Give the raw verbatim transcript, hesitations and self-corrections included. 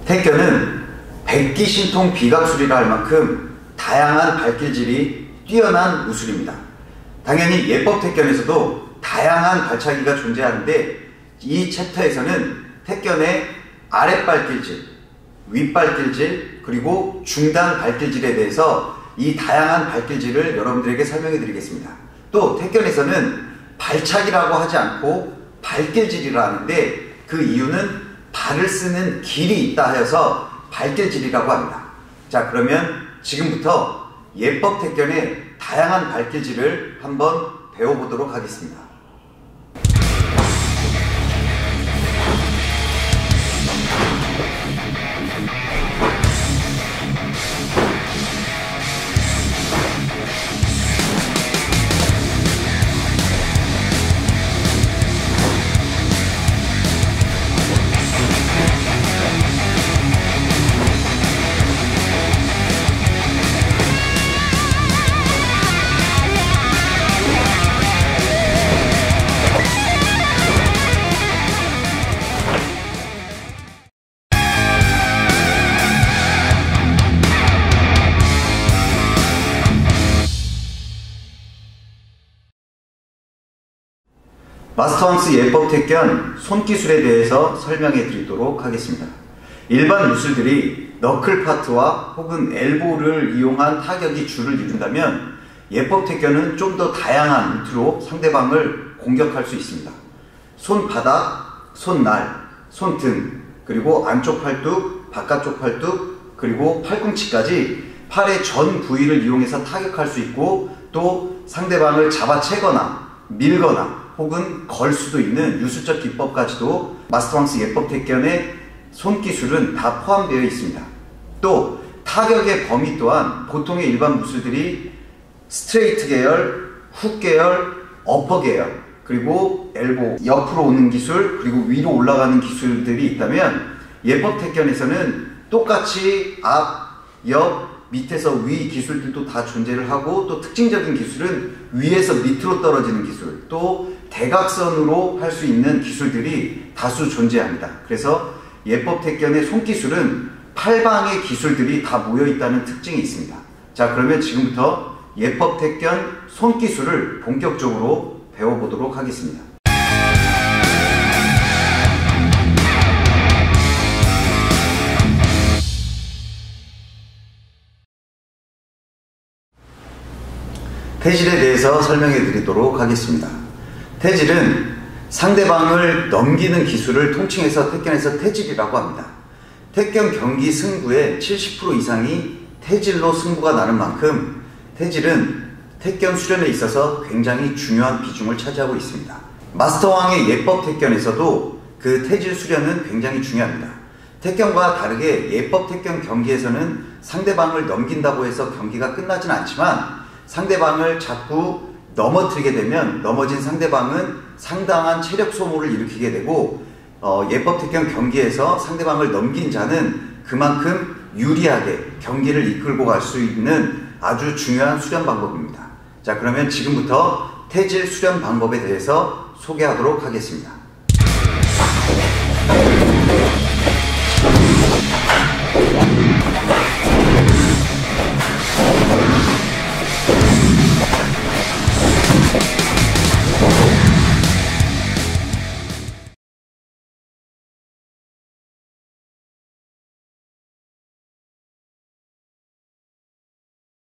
태견은 백기신통 비각술이라 할 만큼 다양한 발길질이 뛰어난 무술입니다. 당연히 예법 태견에서도 다양한 발차기가 존재하는데 이 챕터에서는 태견의 아랫발길질, 윗발길질, 그리고 중단 발길질에 대해서 이 다양한 발길질을 여러분들에게 설명해 드리겠습니다. 또 태견에서는 발차기라고 하지 않고 발길질이라 하는데 그 이유는 발을 쓰는 길이 있다 하여서 발길질이라고 합니다. 자, 그러면 지금부터 예법 태견의 다양한 발길질을 한번 배워보도록 하겠습니다. 마스터왕스 예법 태견 손기술에 대해서 설명해 드리도록 하겠습니다. 일반 무술들이 너클 파트와 혹은 엘보를 이용한 타격이 주를 이룬다면 예법 태견은 좀 더 다양한 루트로 상대방을 공격할 수 있습니다. 손바닥, 손날, 손등, 그리고 안쪽 팔뚝, 바깥쪽 팔뚝, 그리고 팔꿈치까지 팔의 전 부위를 이용해서 타격할 수 있고 또 상대방을 잡아채거나 밀거나 혹은 걸 수도 있는 유술적 기법까지도 마스터왕스 예법 태견의 손기술은 다 포함되어 있습니다. 또 타격의 범위 또한 보통의 일반 무술들이 스트레이트 계열, 훅 계열, 어퍼 계열, 그리고 엘보, 옆으로 오는 기술, 그리고 위로 올라가는 기술들이 있다면 예법 태견에서는 똑같이 앞, 옆, 밑에서 위 기술들도 다 존재를 하고 또 특징적인 기술은 위에서 밑으로 떨어지는 기술, 또 대각선으로 할 수 있는 기술들이 다수 존재합니다. 그래서 예법 태견의 손기술은 팔방의 기술들이 다 모여있다는 특징이 있습니다. 자, 그러면 지금부터 예법 태견 손기술을 본격적으로 배워보도록 하겠습니다. 태질에 대해서 설명해 드리도록 하겠습니다. 태질은 상대방을 넘기는 기술을 통칭해서 태견에서 태질이라고 합니다. 태견 경기 승부의 칠십 퍼센트 이상이 태질로 승부가 나는 만큼 태질은 태견 수련에 있어서 굉장히 중요한 비중을 차지하고 있습니다. 마스터왕의 예법 태견에서도 그 태질 수련은 굉장히 중요합니다. 태견과 다르게 예법 태견 경기에서는 상대방을 넘긴다고 해서 경기가 끝나진 않지만 상대방을 자꾸 넘어뜨리게 되면 넘어진 상대방은 상당한 체력 소모를 일으키게 되고 어, 예법 태견 경기에서 상대방을 넘긴 자는 그만큼 유리하게 경기를 이끌고 갈 수 있는 아주 중요한 수련 방법입니다. 자, 그러면 지금부터 태질 수련 방법에 대해서 소개하도록 하겠습니다.